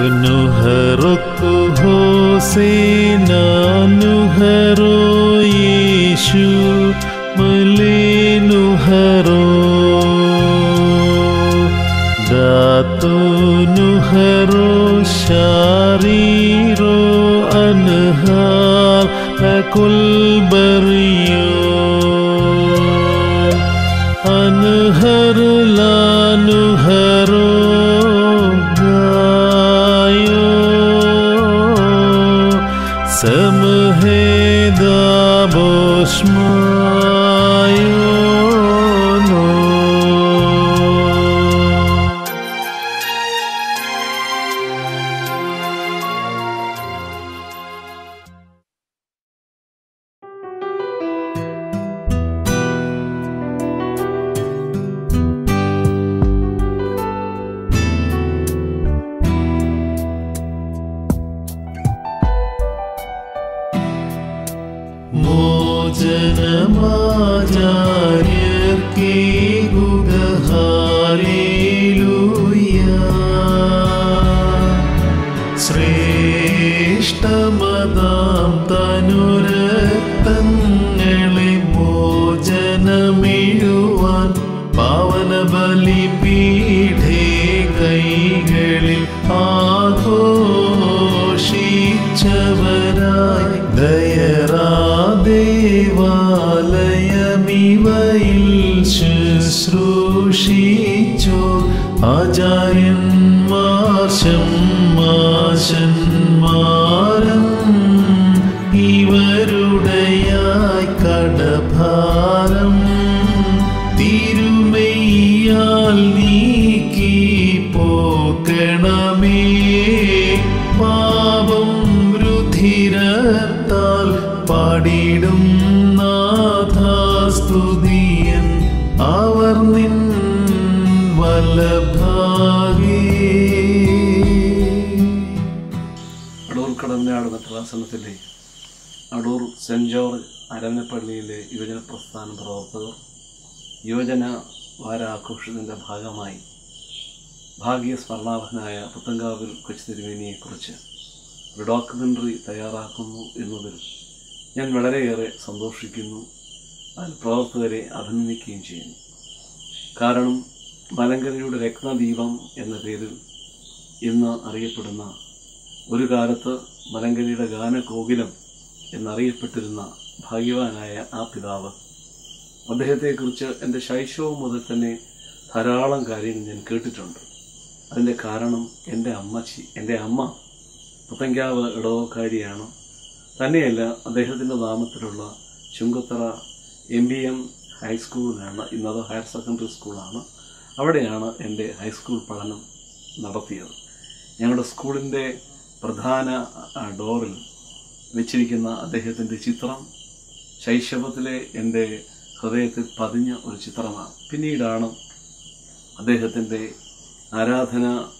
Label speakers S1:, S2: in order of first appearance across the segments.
S1: നുഹറോ ഹോസേന നുഹറോ യേശു മലേ നുഹറോ ദാതോ നുഹറോ ശാരീരോ അൻഹാൽ ലകുൽ ബറിയോ അൻഹർ ലാനുഹറോ ഗായോ സമഹേദാ ബോഷ്മായോ no. മോചനമാചാര്യർക്കേകുക hallelujah. ശ്രേഷ്ഠമതാം തനുരക്തങ്ങളെ മോചനമിഴുവാൻ പാവനബലിപീഠേ കൈകളിൽ ആഘോഷിച്ചവരായി ദയറാ ദേവാലയമിവയിൽ ശുശ്രൂഷിച്ചോ ആചാര്യന്മാർ ശമ്മാശന്മാരും ഇവരുടെയായി കടഭാരം തിരുമയ്യാൽ നീക്കി പോക്കണമേ. പാപം രുധിരത്താൽ പാടിടും നാഥാസ്തുതിയൻ അവർ നിൻ വല്ലഭാഗേ.
S2: അടൂർ കടമ്പനാട് മെത്രാസനത്തിലെ അടൂർ സെൻറ് ജോർജ് അരവനപ്പള്ളിയിലെ യുവജന പ്രസ്ഥാന പ്രവർത്തകർ യുവജന വാരാഘോഷത്തിൻ്റെ ഭാഗമായി ഭാഗ്യസ്മരണാർഹനായ പുത്തങ്കാവിൽ കൊച്ചുതിരുമേനിയെക്കുറിച്ച് ഒരു ഡോക്യുമെൻ്ററി തയ്യാറാക്കുന്നു എന്നതിൽ ഞാൻ വളരെയേറെ സന്തോഷിക്കുന്നു. അതിൽ പ്രവർത്തകരെ അഭിനന്ദിക്കുകയും ചെയ്യുന്നു. കാരണം മലങ്കരയുടെ രത്നദീപം എന്ന പേരിൽ ഇന്ന് അറിയപ്പെടുന്ന, ഒരു കാലത്ത് മലങ്കരയുടെ ഗാനകോകിലം എന്നറിയപ്പെട്ടിരുന്ന ഭാഗ്യവാനായ ആ പിതാവ്, അദ്ദേഹത്തെക്കുറിച്ച് എൻ്റെ ശൈശവം മുതൽ തന്നെ ധാരാളം കാര്യങ്ങൾ ഞാൻ കേട്ടിട്ടുണ്ട്. അതിൻ്റെ കാരണം എൻ്റെ അമ്മ പുത്തൻകാവ് ഇടവക്കാരിയാണ്. തന്നെയല്ല, അദ്ദേഹത്തിൻ്റെ നാമത്തിലുള്ള ചുങ്കത്തറ MBM ഹൈസ്കൂളിലാണ്, ഇന്നത് ഹയർ സെക്കൻഡറി സ്കൂളാണ്. അവിടെയാണ് എൻ്റെ ഹൈസ്കൂൾ പഠനം നടത്തിയത്. ഞങ്ങളുടെ സ്കൂളിൻ്റെ പ്രധാന ഡോറിൽ വെച്ചിരിക്കുന്ന അദ്ദേഹത്തിൻ്റെ ചിത്രം ശൈശവത്തിലെ എൻ്റെ ഹൃദയത്തിൽ പതിഞ്ഞ ഒരു ചിത്രമാണ്. പിന്നീടാണ് അദ്ദേഹത്തിൻ്റെ ആരാധന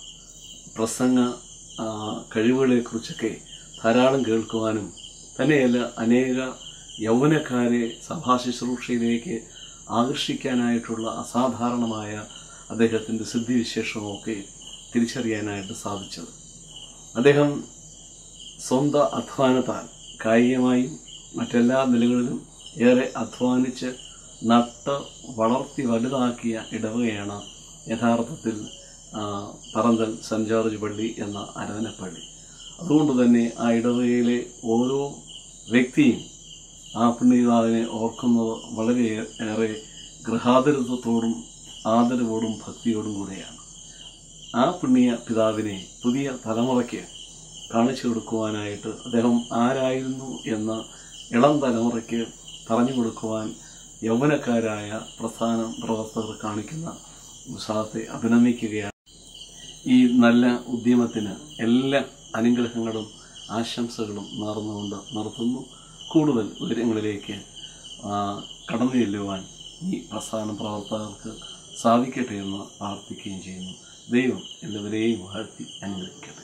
S2: പ്രസംഗ കഴിവുകളെക്കുറിച്ചൊക്കെ ധാരാളം കേൾക്കുവാനും, തന്നെയല്ല അനേക യൗവനക്കാരെ സഭാശുശ്രൂഷയിലേക്ക് ആകർഷിക്കാനായിട്ടുള്ള അസാധാരണമായ അദ്ദേഹത്തിൻ്റെ സിദ്ധിവിശേഷമൊക്കെ തിരിച്ചറിയാനായിട്ട് സാധിച്ചത്. അദ്ദേഹം സ്വന്തം അധ്വാനത്താൽ കായികമായും മറ്റെല്ലാ നിലകളിലും ഏറെ അധ്വാനിച്ച് നട്ട് വളർത്തി വലുതാക്കിയ ഇടവകയാണ് യഥാർത്ഥത്തിൽ പറന്തൽ സെൻറ് ജോർജ് പള്ളി എന്ന അരവനപ്പള്ളി. അതുകൊണ്ട് തന്നെ ആ ഇടവകയിലെ ഓരോ വ്യക്തിയും ആ പുണ്യപിതാവിനെ ഓർക്കുന്നത് വളരെയേറെ ഗൃഹാതിരത്വത്തോടും ആദരവോടും ഭക്തിയോടും കൂടെയാണ്. ആ പുണ്യ പിതാവിനെ പുതിയ തലമുറയ്ക്ക് കാണിച്ചു കൊടുക്കുവാനായിട്ട് അദ്ദേഹം ആരായിരുന്നു എന്ന് ഇളം തലമുറയ്ക്ക് പറഞ്ഞു കൊടുക്കുവാൻ യൗവനക്കാരായ പ്രസ്ഥാന പ്രവർത്തകർ കാണിക്കുന്ന ഉത്സാഹത്തെ അഭിനന്ദിക്കുകയാണ്. ഈ നല്ല ഉദ്യമത്തിന് എല്ലാ അനുഗ്രഹങ്ങളും ആശംസകളും നേർന്നുകൊണ്ട് നിർത്തുന്നു. കൂടുതൽ ഉയരങ്ങളിലേക്ക് കടന്നു ചെല്ലുവാൻ ഈ പ്രസ്ഥാന പ്രവർത്തകർക്ക് സാധിക്കട്ടെ എന്ന് പ്രാർത്ഥിക്കുകയും ചെയ്യുന്നു. ദൈവം എല്ലാവരെയും വാഴ്ത്തി അനുഗ്രഹിക്കട്ടെ.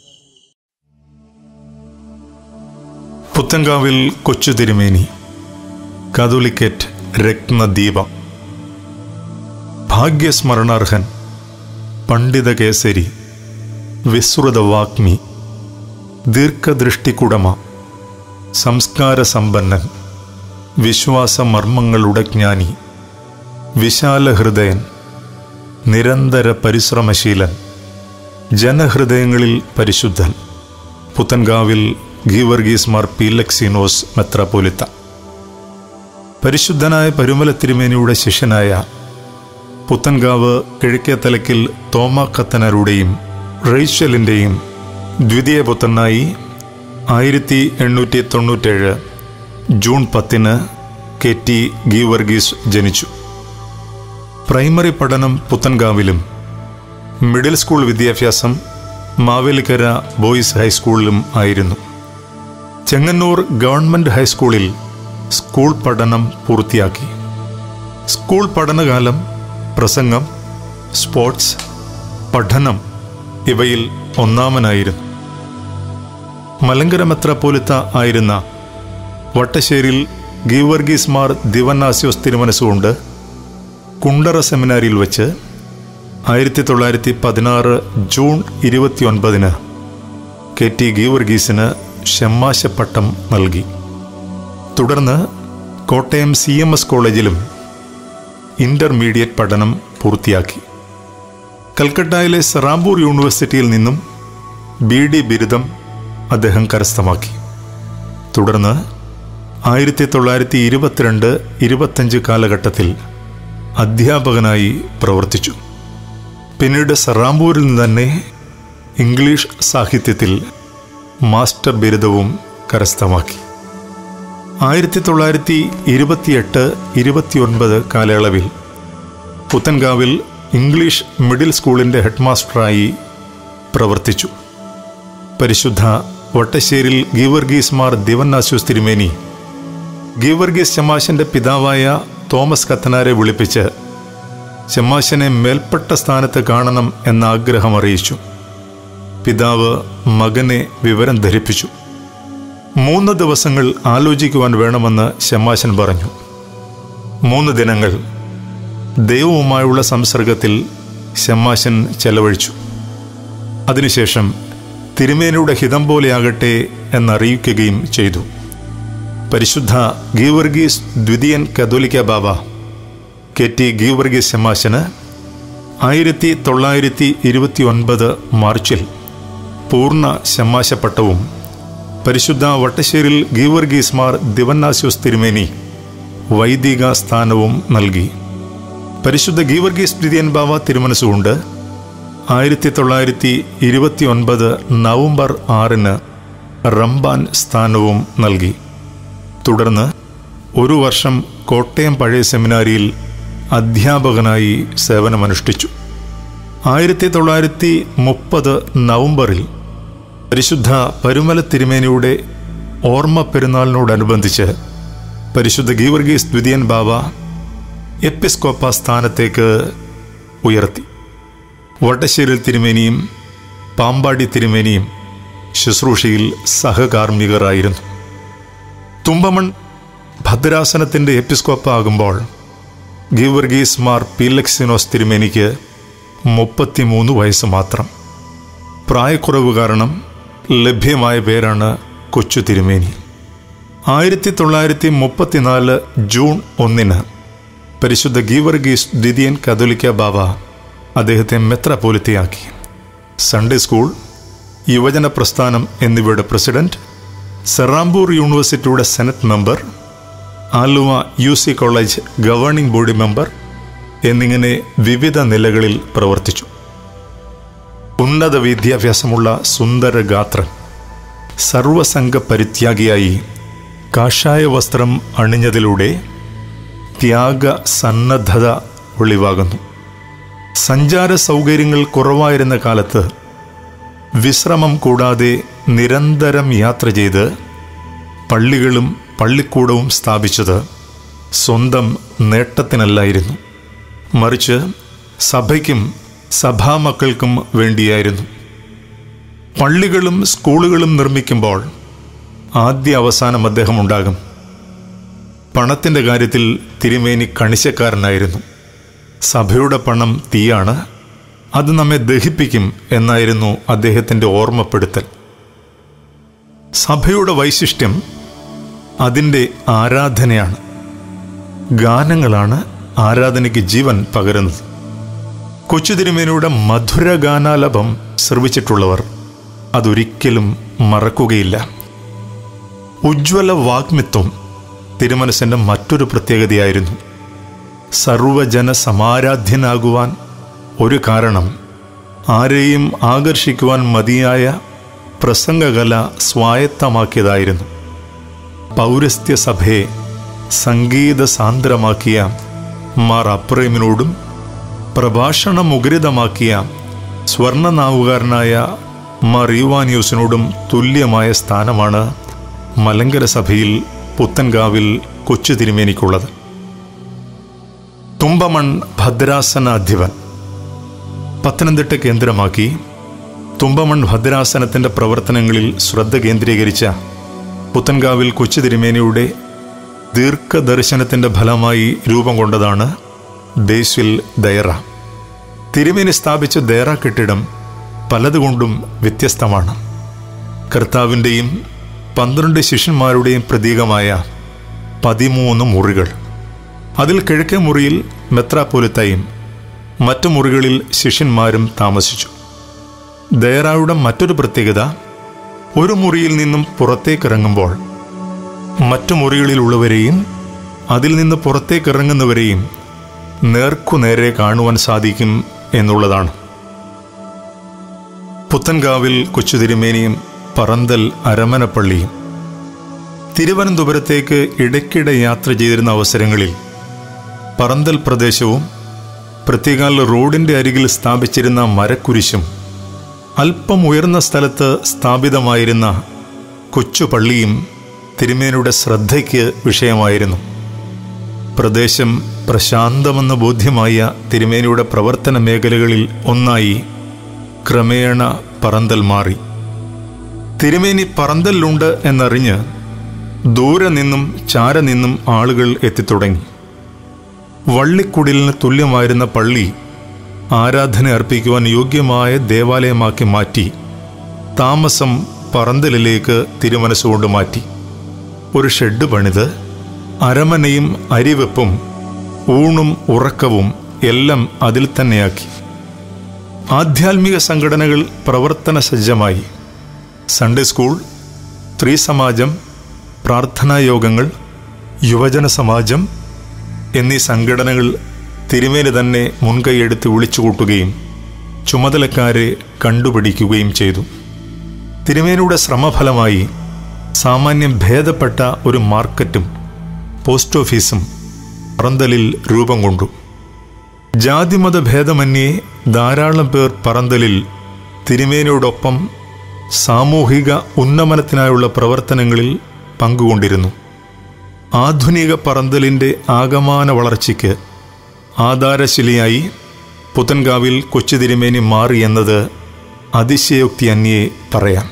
S3: പുത്തൻകാവിൽ കൊച്ചുതിരുമേനി കാതോലിക്കറ്റ് രത്നദീപം. ഭാഗ്യസ്മരണാർഹൻ പണ്ഡിതകേസരി വിസ്തൃതവാഗ്മി, ദീർഘദൃഷ്ടിക്കുടമ, സംസ്കാരസമ്പന്നൻ, വിശ്വാസമർമ്മങ്ങളുടെ ജ്ഞാനി, വിശാലഹൃദയൻ, നിരന്തര പരിശ്രമശീലൻ, ജനഹൃദയങ്ങളിൽ പരിശുദ്ധൻ, പുത്തൻകാവിൽ ഗീവർഗീസ് മാർ പീലക്സിനോസ് മെത്രാപ്പോലിത്ത. പരിശുദ്ധനായ പരുമല തിരുമേനിയുടെ ശിഷ്യനായ പുത്തൻകാവ് കിഴക്കേത്തലയ്ക്കൽ തോമാക്കത്തനരുടെയും റേച്ചലിൻ്റെയും ദ്വിതീയ പുത്രനായി 1897 ജൂൺ 10 KT ഗീവർഗീസ് ജനിച്ചു. പ്രൈമറി പഠനം പുത്തൻകാവിലും മിഡിൽ സ്കൂൾ വിദ്യാഭ്യാസം മാവേലിക്കര ബോയ്സ് ഹൈസ്കൂളിലും ആയിരുന്നു. ചെങ്ങന്നൂർ ഗവൺമെൻറ് ഹൈസ്കൂളിൽ സ്കൂൾ പഠനം പൂർത്തിയാക്കി. സ്കൂൾ പഠനകാലം പ്രസംഗം, സ്പോർട്സ്, പഠനം ഇവയിൽ ഒന്നാമനായിരുന്നു. മലങ്കര മെത്രാപ്പോലിത്ത ആയിരുന്ന വട്ടശ്ശേരിൽ ഗീവർഗീസ് മാർ ദിവന്നാസ്യോസ് തിരുമനസ്സുകൊണ്ട് കുണ്ടറ സെമിനാരിയിൽ വെച്ച് 1916 ജൂൺ 29 KT ഗീവർഗീസിന് ഷമ്മാശപ്പട്ടം നൽകി. തുടർന്ന് കോട്ടയം CMS കോളേജിലും ഇൻ്റർമീഡിയറ്റ് പഠനം പൂർത്തിയാക്കി. കൽക്കട്ടയിലെ സെറാംപൂർ യൂണിവേഴ്സിറ്റിയിൽ നിന്നും BD ബിരുദം അദ്ദേഹം കരസ്ഥമാക്കി. തുടർന്ന് 1922-25 കാലഘട്ടത്തിൽ അധ്യാപകനായി പ്രവർത്തിച്ചു. പിന്നീട് സെറാംപൂരിൽ നിന്ന് തന്നെ ഇംഗ്ലീഷ് സാഹിത്യത്തിൽ മാസ്റ്റർ ബിരുദവും കരസ്ഥമാക്കി. 1928-29 കാലയളവിൽ പുത്തൻകാവിൽ ഇംഗ്ലീഷ് മിഡിൽ സ്കൂളിൻ്റെ ഹെഡ്മാസ്റ്ററായി പ്രവർത്തിച്ചു. പരിശുദ്ധ വട്ടശ്ശേരിൽ ഗീവർഗീസ് മാർ ദിവന്നാസ്യോസ് തിരുമേനി ഗീവർഗീസ് ശമാശൻ്റെ പിതാവായ തോമസ് കത്തനാരെ വിളിപ്പിച്ച് ശമാശനെ മേൽപ്പെട്ട സ്ഥാനത്ത് കാണണം എന്ന ആഗ്രഹം അറിയിച്ചു. പിതാവ് മകനെ വിവരം ധരിപ്പിച്ചു. 3 ദിവസങ്ങൾ ആലോചിക്കുവാൻ വേണമെന്ന് ശമാശൻ പറഞ്ഞു. 3 ദിനങ്ങൾ ദൈവവുമായുള്ള സംസർഗത്തിൽ ശമാശൻ ചെലവഴിച്ചു. അതിനുശേഷം തിരുമേനിയുടെ ഹിതം പോലെയാകട്ടെ എന്നറിയിക്കുകയും ചെയ്തു. പരിശുദ്ധ ഗീവർഗീസ് ദ്വിതീയൻ കത്തോലിക്ക ബാബ KT ഗീവർഗീസ് ശമാശന് 1929 മാർച്ചിൽ പൂർണ്ണ ശമാശപ്പട്ടവും പരിശുദ്ധ വട്ടശ്ശേരിൽ ഗീവർഗീസ് മാർ ദിവന്നാസ്യോസ് തിരുമേനി വൈദിക സ്ഥാനവും നൽകി. പരിശുദ്ധ ഗീവർഗീസ് ദ്വിതീയൻ ബാബ തിരുമനസ്സുകൊണ്ട് 1929 നവംബർ 6 റംബാൻ സ്ഥാനവും നൽകി. തുടർന്ന് 1 വർഷം കോട്ടയം പഴയ സെമിനാരിയിൽ അധ്യാപകനായി സേവനമനുഷ്ഠിച്ചു. 1930 നവംബറിൽ പരിശുദ്ധ പരുമല തിരുമേനിയുടെ ഓർമ്മ പെരുന്നാളിനോടനുബന്ധിച്ച് പരിശുദ്ധ ഗീവർഗീസ് ദ്വിതീയൻ ബാബ എപ്പിസ്കോപ്പ സ്ഥാനത്തേക്ക് ഉയർത്തി. വട്ടശ്ശേരിൽ തിരുമേനിയും പാമ്പാടി തിരുമേനിയും ശുശ്രൂഷയിൽ സഹകാർമ്മികരായിരുന്നു. തുമ്പമൺ ഭദ്രാസനത്തിൻ്റെ എപ്പിസ്കോപ്പ ആകുമ്പോൾ ഗീവർഗീസ് മാർ പീലക്സിനോസ് തിരുമേനിക്ക് 33 വയസ്സ് മാത്രം. പ്രായക്കുറവ് കാരണം ലഭ്യമായ പേരാണ് കൊച്ചു തിരുമേനി. 1934 ജൂൺ 1 പരിശുദ്ധ ഗീവർഗീസ് ദ്വിതീയൻ കത്തോലിക്ക ബാബ അദ്ദേഹത്തെ മെത്രാപ്പോലിത്തയാക്കി. സൺഡേ സ്കൂൾ, യുവജന പ്രസ്ഥാനം എന്നിവയുടെ പ്രസിഡന്റ്, സെറാംപൂർ യൂണിവേഴ്സിറ്റിയുടെ senate member, Aluva UC college governing body member എന്നിങ്ങനെ വിവിധ നിലകളിൽ പ്രവർത്തിച്ചു. ഉന്നത വിദ്യാഭ്യാസമുള്ള സുന്ദര ഗാത്രൻ, സർവസംഘ പരിത്യാഗിയായി കാഷായ വസ്ത്രം അണിഞ്ഞതിലൂടെ ത്യാഗ സന്നദ്ധത വെളിവാകുന്നു. സഞ്ചാര സൗകര്യങ്ങൾ കുറവായിരുന്ന കാലത്ത് വിശ്രമം കൂടാതെ നിരന്തരം യാത്ര ചെയ്ത് പള്ളികളും പള്ളിക്കൂടവും സ്ഥാപിച്ചത് സ്വന്തം നേട്ടത്തിനല്ലായിരുന്നു, മറിച്ച് സഭയ്ക്കും സഭാമക്കൾക്കും വേണ്ടിയായിരുന്നു. പള്ളികളും സ്കൂളുകളും നിർമ്മിക്കുമ്പോൾ ആദ്യ അവസാനം അദ്ദേഹം ഉണ്ടാകും. പണത്തിൻ്റെ കാര്യത്തിൽ തിരുമേനി കണിശക്കാരനായിരുന്നു. സഭയുടെ പണം തീയാണ്, അത് നമ്മെ ദഹിപ്പിക്കും എന്നായിരുന്നു അദ്ദേഹത്തിൻ്റെ ഓർമ്മപ്പെടുത്തൽ. സഭയുടെ വൈശിഷ്ട്യം അതിൻ്റെ ആരാധനയാണ്. ഗാനങ്ങളാണ് ആരാധനയ്ക്ക് ജീവൻ പകരുന്നത്. കൊച്ചു തിരുമേനിയുടെ മധുരഗാനാലപം ശ്രവിച്ചിട്ടുള്ളവർ അതൊരിക്കലും മറക്കുകയില്ല. ഉജ്ജ്വല വാഗ്മിത്വം തിരുമനസിൻ്റെ മറ്റൊരു പ്രത്യേകതയായിരുന്നു. സർവജന സമാരാധ്യനാകുവാൻ ഒരു കാരണം ആരെയും ആകർഷിക്കുവാൻ മതിയായ പ്രസംഗകല സ്വായത്തമാക്കിയതായിരുന്നു. പൗരസ്ത്യ സഭയെ സംഗീത സാന്ദ്രമാക്കിയ മാർ അപ്രേമിനോടും പ്രഭാഷണമുഖരിതമാക്കിയ സ്വർണനാവുകാരനായ മാർ യുവാനിയോസിനോടും തുല്യമായ സ്ഥാനമാണ് മലങ്കര സഭയിൽ പുത്തൻകാവിൽ കൊച്ചു തിരുമേനിക്കുള്ളത്. തുമ്പമൺ ഭദ്രാസനാധിപൻ പത്തനംതിട്ട കേന്ദ്രമാക്കി തുമ്പമൺ ഭദ്രാസനത്തിൻ്റെ പ്രവർത്തനങ്ങളിൽ ശ്രദ്ധ കേന്ദ്രീകരിച്ച പുത്തൻകാവിൽ കൊച്ചു തിരുമേനിയുടെ ദീർഘദർശനത്തിൻ്റെ ഫലമായി രൂപം കൊണ്ടതാണ് ബേസിൽ ദയറ. തിരുമേനി സ്ഥാപിച്ച ദയറ കെട്ടിടം പലതുകൊണ്ടും വ്യത്യസ്തമാണ്. കർത്താവിൻ്റെയും 12 ശിഷ്യന്മാരുടെയും പ്രതീകമായ 13 മുറികൾ. അതിൽ കിഴക്കേ മുറിയിൽ മെത്രാപ്പൊലിത്തയും മറ്റു മുറികളിൽ ശിഷ്യന്മാരും താമസിച്ചു. ദയറായുടെ മറ്റൊരു പ്രത്യേകത, ഒരു മുറിയിൽ നിന്നും പുറത്തേക്കിറങ്ങുമ്പോൾ മറ്റു മുറികളിലുള്ളവരെയും അതിൽ നിന്ന് പുറത്തേക്കിറങ്ങുന്നവരെയും നേർക്കുനേരെ കാണുവാൻ സാധിക്കും എന്നുള്ളതാണ്. പുത്തൻകാവിൽ കൊച്ചു തിരുമേനിയും പറന്തൽ അരമനപ്പള്ളിയും തിരുവനന്തപുരത്തേക്ക് ഇടയ്ക്കിടെ യാത്ര ചെയ്തിരുന്ന അവസരങ്ങളിൽ പറന്തൽ പ്രദേശവും പ്രത്യേകാൽ റോഡിൻ്റെ അരികിൽ സ്ഥാപിച്ചിരുന്ന മരക്കുരിശും അല്പം ഉയർന്ന സ്ഥലത്ത് സ്ഥാപിതമായിരുന്ന കൊച്ചു പള്ളിയും തിരുമേനിയുടെ ശ്രദ്ധയ്ക്ക് വിഷയമായിരുന്നു. പ്രദേശം പ്രശാന്തമെന്ന് ബോധ്യമായ തിരുമേനിയുടെ പ്രവർത്തന മേഖലകളിൽ ഒന്നായി ക്രമേണ പറന്തൽ മാറി. തിരുമേനി പറന്തലിലുണ്ട് എന്നറിഞ്ഞ് ദൂരെ നിന്നും ചാര നിന്നും ആളുകൾ എത്തിത്തുടങ്ങി. വള്ളിക്കുടിലിന് തുല്യമായിരുന്ന പള്ളി ആരാധന അർപ്പിക്കുവാൻ യോഗ്യമായ ദേവാലയമാക്കി മാറ്റി താമസം പറന്തലിലേക്ക് തിരുമനസ്സുകൊണ്ട് മാറ്റി. ഒരു ഷെഡ് പണിത് അരമനയും അരിവെപ്പും ഊണും ഉറക്കവും എല്ലാം അതിൽ തന്നെയാക്കി. ആധ്യാത്മിക സംഘടനകൾ പ്രവർത്തന സജ്ജമായി. സൺഡേ സ്കൂൾ, സ്ത്രീ സമാജം, പ്രാർത്ഥനായോഗങ്ങൾ, യുവജന സമാജം എന്നീ സംഘടനകൾ തിരുമേനി തന്നെ മുൻകൈയെടുത്ത് വിളിച്ചുകൂട്ടുകയും ചുമതലക്കാരെ കണ്ടുപിടിക്കുകയും ചെയ്തു. തിരുമേനിയുടെ ശ്രമഫലമായി സാമാന്യം ഭേദപ്പെട്ട ഒരു മാർക്കറ്റും പോസ്റ്റ് ഓഫീസും പറന്തലിൽ രൂപം കൊണ്ടു. ജാതിമത ഭേദമന്യേ ധാരാളം പേർ പറന്തലിൽ തിരുമേനിയോടൊപ്പം സാമൂഹിക ഉന്നമനത്തിനായുള്ള പ്രവർത്തനങ്ങളിൽ പങ്കുകൊണ്ടിരുന്നു. ആധുനിക പറന്തലിൻ്റെ ആകമാന വളർച്ചയ്ക്ക് ആധാരശിലയായി പുത്തൻകാവിൽ കൊച്ചു തിരുമേനി മാറി എന്നത് അതിശയോക്തി അന്യേ പറയാം.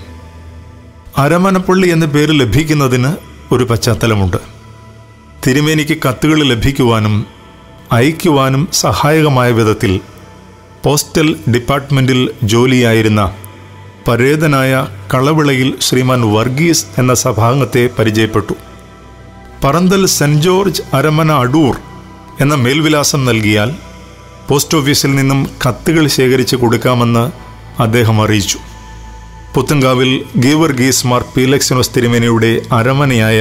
S3: അരമനപ്പള്ളി എന്ന പേര് ലഭിക്കുന്നതിന് ഒരു പശ്ചാത്തലമുണ്ട്. തിരുമേനിക്ക് കത്തുകൾ ലഭിക്കുവാനും അയക്കുവാനും സഹായകമായ വിധത്തിൽ പോസ്റ്റൽ ഡിപ്പാർട്ട്മെൻറ്റിൽ ജോലിയായിരുന്ന പരേതനായ കളവിളയിൽ ശ്രീമാൻ വർഗീസ് എന്ന സഭാംഗത്തെ പരിചയപ്പെട്ടു. പറന്തൽ സെൻറ് ജോർജ് അരമന അടൂർ എന്ന മേൽവിലാസം നൽകിയാൽ പോസ്റ്റ് ഓഫീസിൽ നിന്നും കത്തുകൾ ശേഖരിച്ച് കൊടുക്കാമെന്ന് അദ്ദേഹം അറിയിച്ചു. പുത്തൻകാവിൽ ഗീവർഗീസ് മാർ പീലക്സിനോസ് തിരുമേനിയുടെ അരമനയായ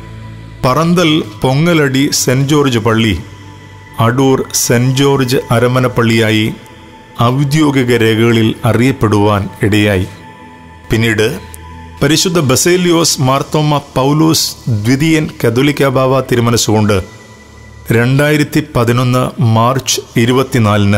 S3: പറന്തൽ പൊങ്ങലടി സെൻറ് ജോർജ് പള്ളി അടൂർ സെൻറ് ജോർജ് അരമനപ്പള്ളിയായി ഔദ്യോഗിക രേഖകളിൽ അറിയപ്പെടുവാൻ ഇടയായി. പിന്നീട് പരിശുദ്ധ ബസേലിയോസ് മാർത്തോമ പൗലോസ് ദ്വിതീയൻ കത്തോലിക്ക ബാവ തിരുമനസ്സുകൊണ്ട് 2011 മാർച്ച് 24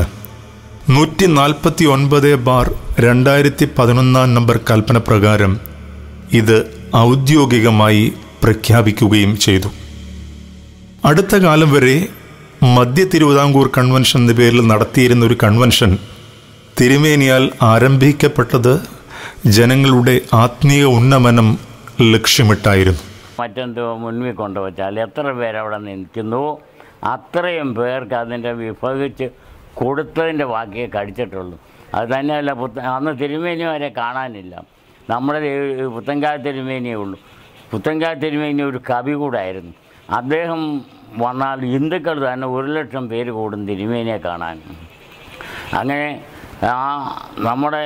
S3: 149/2011 നമ്പർ കൽപ്പന പ്രകാരം ഇത് ഔദ്യോഗികമായി പ്രഖ്യാപിക്കുകയും ചെയ്തു. അടുത്ത കാലം വരെ മധ്യ തിരുവിതാംകൂർ കൺവെൻഷൻ എന്ന പേരിൽ നടത്തിയിരുന്ന ഒരു കൺവെൻഷൻ തിരുമേനിയാൽ ആരംഭിക്കപ്പെട്ടത് ജനങ്ങളുടെ ആത്മീയ ഉന്നമനം ലക്ഷ്യമിട്ടായിരുന്നു.
S4: മറ്റെന്തോ മുൻപിൽ കൊണ്ടുവച്ചാൽ എത്ര പേരവിടെ നിൽക്കുന്നു അത്രയും പേർക്ക് അതിൻ്റെ വിഭജിച്ച് കൊടുത്തതിൻ്റെ ബാക്കിയേ കഴിച്ചിട്ടുള്ളൂ. അത് തന്നെയല്ല, അന്ന് തിരുമേനി വരെ കാണാനില്ല. നമ്മുടെ പുത്തൻകാവ് തിരുമേനിയേ ഉള്ളൂ. പുത്തൻകാവ് തിരുമേനി ഒരു കവി കൂടായിരുന്നു. അദ്ദേഹം വന്നാൽ ഹിന്ദുക്കൾ തന്നെ 1,00,000 പേര് കൂടും തിരുമേനിയെ കാണാൻ. അങ്ങനെ നമ്മുടെ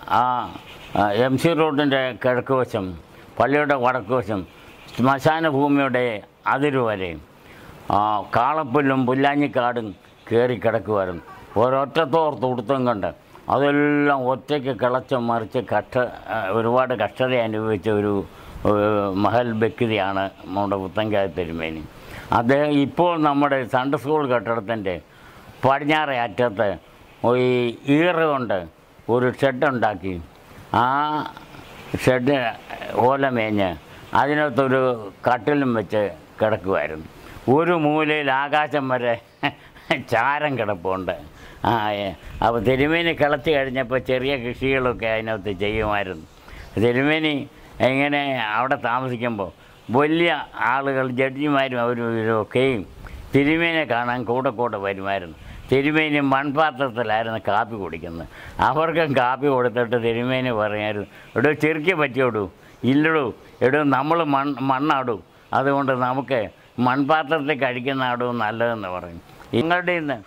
S4: MC റോഡിൻ്റെ കിഴക്ക് വശം, പള്ളിയുടെ വടക്ക് വശം, ശ്മശാന ഭൂമിയുടെ അതിരുവരെ കാളപ്പുല്ലും പുല്ലാഞ്ഞിക്കാടും കയറി കിടക്കുമായിരുന്നു. ഒരൊറ്റത്തോർത്ത് ഉടുത്തം കണ്ട് അതെല്ലാം ഒറ്റയ്ക്ക് കിളച്ച് മറിച്ച് ഒരുപാട് കഷ്ടത അനുഭവിച്ച ഒരു മഹൽ വ്യക്തിയാണ് നമ്മുടെ പുത്തൻകാവ് തിരുമേനി. അദ്ദേഹം ഇപ്പോൾ നമ്മുടെ സൺഡേ സ്കൂൾ കെട്ടിടത്തിൻ്റെ പടിഞ്ഞാറേ അറ്റത്ത് ഈ ഈറ കൊണ്ട് ഒരു ഷെഡുണ്ടാക്കി, ആ ഷെഡ് ഓലമേഞ്ഞ് അതിനകത്തൊരു കട്ടിലും വെച്ച് കിടക്കുമായിരുന്നു. ഒരു മൂലയിൽ ആകാശം വരെ ചാരം കിടപ്പുണ്ട്. അപ്പോൾ തിരുമേനി കിളച്ച് കഴിഞ്ഞപ്പോൾ ചെറിയ കൃഷികളൊക്കെ അതിനകത്ത് ചെയ്യുമായിരുന്നു. തിരുമേനി ഇങ്ങനെ അവിടെ താമസിക്കുമ്പോൾ വലിയ ആളുകൾ, ജഡ്ജിമാരും അവരൊക്കെയും തിരുമേനിയെ കാണാൻ കൂടെ വരുമായിരുന്നു. തിരുമേനി മൺപാത്രത്തിലായിരുന്നു കാപ്പി കുടിക്കുന്നത്. അവർക്കും കാപ്പി കൊടുത്തിട്ട് തിരുമേനി പറയായിരുന്നു, എടോ ചെറുക്കി പറ്റിയോടൂ, ഇല്ലടൂ, എടോ നമ്മൾ മണ്ണാടൂ, അതുകൊണ്ട് നമുക്ക് മൺപാത്രത്തിൽ കഴിക്കുന്നതാടൂ നല്ലതെന്ന് പറയും. നിങ്ങളുടെ ഇന്ന്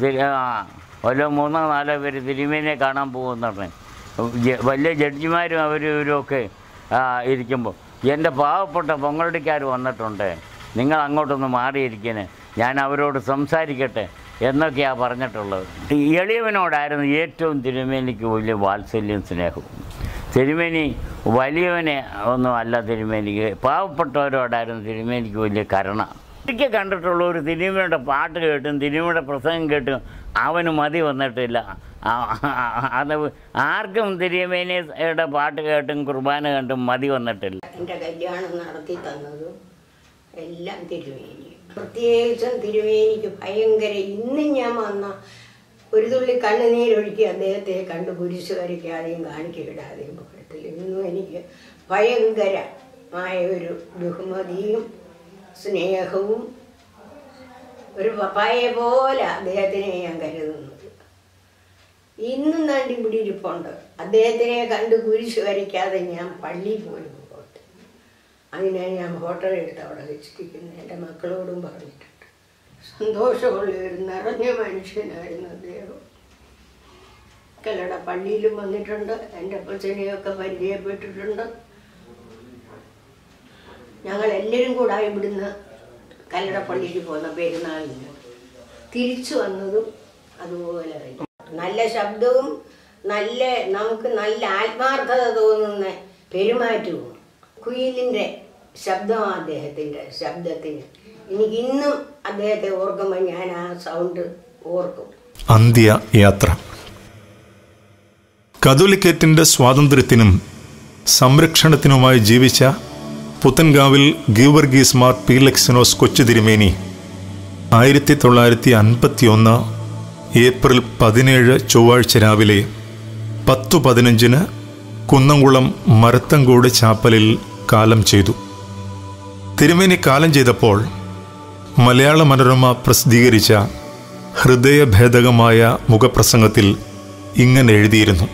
S4: വല്ല 3-4 പേര് തിരുമേനിയെ കാണാൻ പോകുന്നുണ്ട്. വലിയ ജഡ്ജിമാരും ഇവരൊക്കെ ഇരിക്കുമ്പോൾ എൻ്റെ പാവപ്പെട്ട പൊങ്ങടിക്കാർ വന്നിട്ടുണ്ട്, നിങ്ങൾ അങ്ങോട്ടൊന്ന് മാറിയിരിക്കണേ, ഞാൻ അവരോട് സംസാരിക്കട്ടെ എന്നൊക്കെയാണ് പറഞ്ഞിട്ടുള്ളത്. എളിയവനോടായിരുന്നു ഏറ്റവും തിരുമേനിക്ക് വലിയ വാത്സല്യം സ്നേഹവും. തിരുമേനി വലിയവനെ ഒന്നും അല്ല, തിരുമേനിക്ക് പാവപ്പെട്ടവരോടായിരുന്നു തിരുമേനിക്ക് വലിയ കരുണ. ഒരിക്കൽ കണ്ടിട്ടുള്ള ഒരു തിരുമേനിയുടെ പാട്ട് കേട്ടും തിരുമേനിയുടെ പ്രസംഗം കേട്ടും അവന് മതി വന്നിട്ടില്ല. അത് ആർക്കും തിരുമേനിയുടെ പാട്ട് കേട്ടും കുർബാന കണ്ടും മതി വന്നിട്ടില്ല.
S5: എൻ്റെ കല്യാണം നടത്തി തന്നതും എല്ലാം തിരുമേനി. പ്രത്യേകിച്ചും തിരുമേനിക്ക് ഭയങ്കര, ഇന്നും ഞാൻ വന്ന ഒരു തുള്ളി കണ്ണുനീരൊഴുക്കി അദ്ദേഹത്തെ കണ്ട് കുരിശ് വരയ്ക്കാതെയും കാണിക്കയിടാതെയും പോകത്തില്ല. ഇന്നും എനിക്ക് ഭയങ്കരമായ ഒരു ബഹുമതിയും സ്നേഹവും ഒരു പപ്പായെ പോലെ അദ്ദേഹത്തിനെ ഞാൻ കരുതുന്നത്. ഇന്നും താണ്ടി ഇവിടെ ഇരിപ്പുണ്ട്. അദ്ദേഹത്തിനെ കണ്ട് കുരിശ് വരയ്ക്കാതെ ഞാൻ പള്ളിയിൽ പോലും പോകട്ടെ. അതിനാണ് ഞാൻ ഫോട്ടോ എടുത്ത് അവിടെ വെച്ചിരിക്കുന്നത്. എൻ്റെ മക്കളോടും പറഞ്ഞിട്ടുണ്ട്. സന്തോഷമുള്ള ഒരു നിറഞ്ഞ മനുഷ്യനായിരുന്നു അദ്ദേഹം. കല്ലട പള്ളിയിലും വന്നിട്ടുണ്ട്. എൻ്റെ അപ്പച്ചനെയൊക്കെ പരിചയപ്പെട്ടിട്ടുണ്ട്. ഞങ്ങളെല്ലാവരും കൂടെ ഇവിടുന്ന് കല്ലട പള്ളിയിൽ പോകുന്ന പെരുന്നാളിന് തിരിച്ചു വന്നതും അതുപോലെ നല്ല ശബ്ദവും നമുക്ക് നല്ല ആത്മാർത്ഥത തോന്നുന്ന പെരുമാറ്റവും. കുയിലിൻ്റെ ശബ്ദമാണ് അദ്ദേഹത്തിൻ്റെ ശബ്ദത്തിന്. എനിക്കിന്നും അദ്ദേഹത്തെ ഓർക്കുമ്പോൾ ഞാൻ ആ സൗണ്ട് ഓർക്കും.
S3: അന്ത്യയാത്ര. കത്തോലിക്കറ്റിൻ്റെ സ്വാതന്ത്ര്യത്തിനും സംരക്ഷണത്തിനുമായി ജീവിച്ച പുത്തൻകാവിൽ ഗീവർഗീസ് മാർ പീലക്സിനോസ് കൊച്ചു തിരുമേനി 1951 ഏപ്രിൽ 17 ചൊവ്വാഴ്ച രാവിലെ 10:15 കുന്നംകുളം മരത്തങ്കോട് ചാപ്പലിൽ കാലം ചെയ്തു. തിരുമേനി കാലം ചെയ്തപ്പോൾ മലയാള മനോരമ പ്രസിദ്ധീകരിച്ച ഹൃദയഭേദകമായ മുഖപ്രസംഗത്തിൽ ഇങ്ങനെ എഴുതിയിരുന്നു: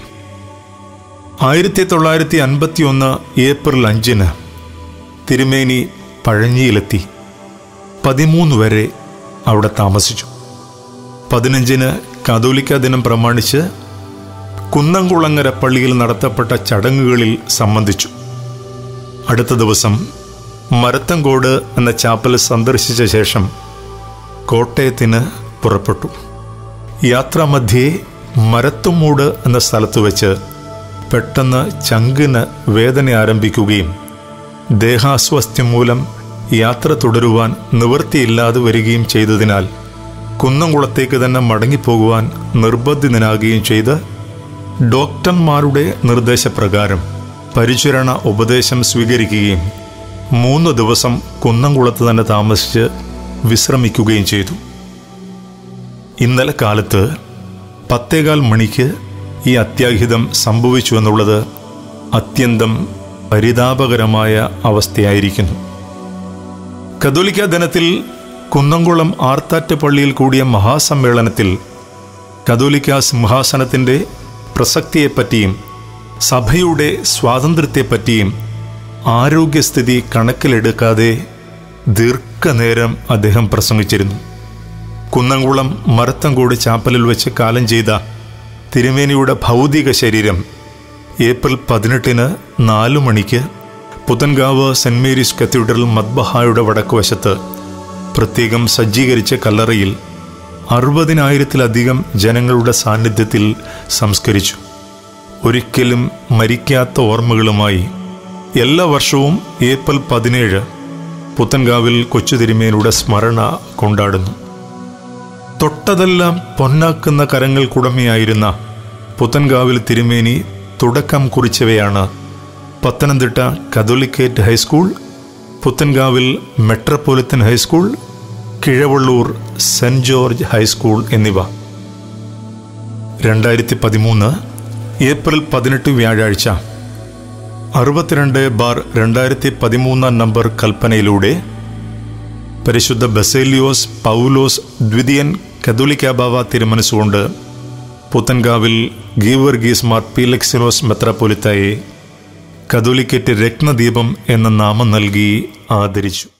S3: 1951 ഏപ്രിൽ 5 തിരുമേനി പഴഞ്ഞിയിലെത്തി. 13 വരെ അവിടെ താമസിച്ചു. 15 കാതോലിക്ക ദിനം പ്രമാണിച്ച് കുന്നംകുളങ്ങര പള്ളിയിൽ നടത്തപ്പെട്ട ചടങ്ങുകളിൽ സംബന്ധിച്ചു. അടുത്ത ദിവസം മരത്തങ്കോട് എന്ന ചാപ്പൽ സന്ദർശിച്ച ശേഷം കോട്ടയത്തിന് പുറപ്പെട്ടു. യാത്രാമധ്യേ മരത്തുമൂട് എന്ന സ്ഥലത്ത് വെച്ച് പെട്ടെന്ന് ചങ്കിന് വേദന ആരംഭിക്കുകയും ദേഹാസ്വാസ്ഥ്യം മൂലം യാത്ര തുടരുവാൻ നിവൃത്തിയില്ലാതെ വരികയും ചെയ്തതിനാൽ കുന്നംകുളത്തേക്ക് തന്നെ മടങ്ങിപ്പോകുവാൻ നിർബന്ധിതനാകുകയും ചെയ്ത് ഡോക്ടർമാരുടെ നിർദ്ദേശപ്രകാരം പരിചരണ ഉപദേശം സ്വീകരിക്കുകയും 3 ദിവസം കുന്നംകുളത്ത് തന്നെ താമസിച്ച് വിശ്രമിക്കുകയും ചെയ്തു. ഇന്നലെ കാലത്ത് 10:15 മണിക്ക് ഈ അത്യാഹിതം സംഭവിച്ചു എന്നുള്ളത് അത്യന്തം പരിതാപകരമായ അവസ്ഥയായിരിക്കുന്നു. കത്തോലിക്ക ദിനത്തിൽ കുന്നംകുളം ആർത്താറ്റ് പള്ളിയിൽ കൂടിയ മഹാസമ്മേളനത്തിൽ കത്തോലിക്ക സിംഹാസനത്തിൻ്റെ പ്രസക്തിയെപ്പറ്റിയും സഭയുടെ സ്വാതന്ത്ര്യത്തെപ്പറ്റിയും ആരോഗ്യസ്ഥിതി കണക്കിലെടുക്കാതെ ദീർഘനേരം അദ്ദേഹം പ്രസംഗിച്ചിരുന്നു. കുന്നംകുളം മരത്തങ്കോട് ചാപ്പലിൽ വെച്ച് കാലം ചെയ്ത തിരുമേനിയുടെ ഭൗതിക ശരീരം ഏപ്രിൽ 18 4 മണിക്ക് പുത്തൻകാവ് സെൻറ് മേരീസ് കത്തീഡ്രൽ മദ്ബഹായുടെ വടക്കുവശത്ത് പ്രത്യേകം സജ്ജീകരിച്ച കല്ലറയിൽ 60,000-ലധികം ജനങ്ങളുടെ സാന്നിധ്യത്തിൽ സംസ്കരിച്ചു. ഒരിക്കലും മരിക്കാത്ത ഓർമ്മകളുമായി എല്ലാ വർഷവും ഏപ്രിൽ 17 പുത്തൻകാവിൽ കൊച്ചു തിരുമേനിയുടെ സ്മരണ കൊണ്ടാടുന്നു. തൊട്ടതെല്ലാം പൊന്നാക്കുന്ന കരങ്ങൾക്കുടമയായിരുന്ന പുത്തൻകാവിൽ തിരുമേനി തുടക്കം കുറിച്ചവയാണ് Pathanamthitta catholicate high school, Puthenkavil metropolitan high school, Kizhavalloor saint George high school എന്നിവ. 2013 ഏപ്രിൽ 18 വ്യാഴാഴ്ച 62/2013 നമ്പർ കൽപ്പനയിലൂടെ പരിശുദ്ധ ബസേലിയോസ് പൗലോസ് ദ്വിതീയൻ കത്തോലിക്ക ബാവ തിരുമനസ്സുകൊണ്ട് പുത്തൻകാവിൽ ഗീവർഗീസ് മാർ പീലക്സിനോസ് മെത്രാപ്പൊലിത്തായെ കത്തോലിക്കറ്റ് രത്നദീപം എന്ന നാമം നൽകി ആദരിച്ചു.